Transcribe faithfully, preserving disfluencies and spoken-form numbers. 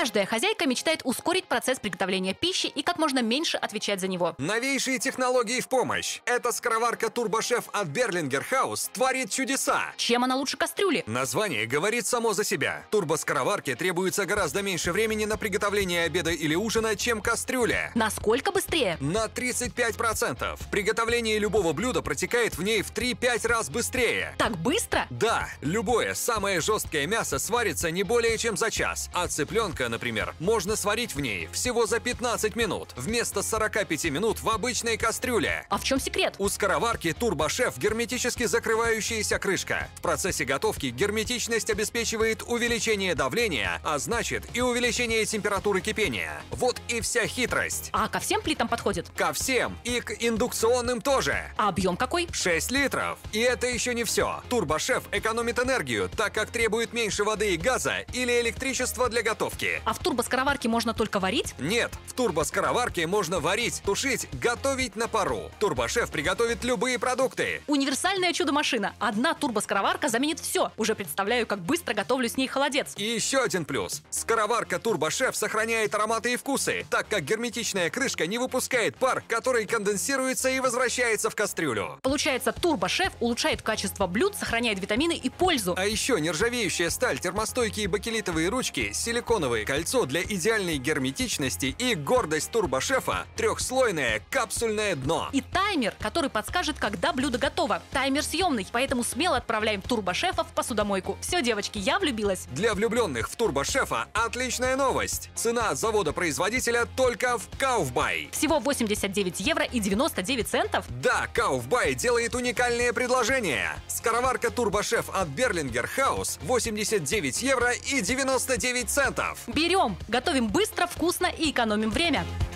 Каждая хозяйка мечтает ускорить процесс приготовления пищи и как можно меньше отвечать за него. Новейшие технологии в помощь. Эта скороварка Турбошеф от Берлингер Хаус творит чудеса. Чем она лучше кастрюли? Название говорит само за себя. Турбоскороварке требуется гораздо меньше времени на приготовление обеда или ужина, чем кастрюля. Насколько быстрее? На тридцать пять процентов. Приготовление любого блюда протекает в ней в три-пять раз быстрее. Так быстро? Да, любое самое жесткое мясо сварится не более чем за час, а цыпленка, например, можно сварить в ней всего за пятнадцать минут, вместо сорока пяти минут в обычной кастрюле. А в чем секрет? У скороварки Турбошеф герметически закрывающаяся крышка. В процессе готовки герметичность обеспечивает увеличение давления, а значит и увеличение температуры кипения. Вот и вся хитрость. А ко всем плитам подходит? Ко всем, и к индукционным тоже. А объем какой? шесть литров. И это еще не все. Турбошеф экономит энергию, так как требует меньше воды и газа или электричества для готовки. А в турбоскороварке можно только варить? Нет, в турбоскороварке можно варить, тушить, готовить на пару. Турбошеф приготовит любые продукты. Универсальная чудо-машина. Одна турбоскороварка заменит все. Уже представляю, как быстро готовлю с ней холодец. И еще один плюс. Скороварка Турбошеф сохраняет ароматы и вкусы, так как герметичная крышка не выпускает пар, который конденсируется и возвращается в кастрюлю. Получается, турбошеф улучшает качество блюд, сохраняет витамины и пользу. А еще нержавеющая сталь, термостойкие бакелитовые ручки, силиконовое кольцо для идеальной герметичности и гордость Турбошефа – трехслойное капсульное дно. И таймер, который подскажет, когда блюдо готово. Таймер съемный, поэтому смело отправляем турбошефа в посудомойку. Все, девочки, я влюбилась. Для влюбленных в Турбошефа отличная новость. Цена от завода-производителя только в Kaufbay. Всего восемьдесят девять евро и девяносто девять центов? Да, Kaufbay делает уникальное предложение. Скороварка Турбошеф от Берлингер Хаус восемьдесят девять евро и девяносто девять центов. Берем! Готовим быстро, вкусно и экономим время.